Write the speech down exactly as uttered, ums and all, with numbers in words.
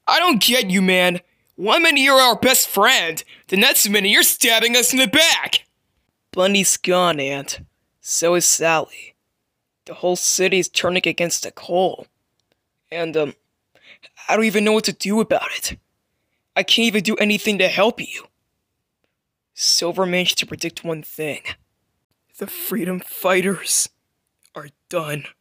I don't get you, man. One minute you're our best friend, the next minute you're stabbing us in the back. Bunny's gone, Aunt. So is Sally. The whole city's turning against the coal. And, um, I don't even know what to do about it. I can't even do anything to help you. Silver managed to predict one thing. The freedom fighters are done.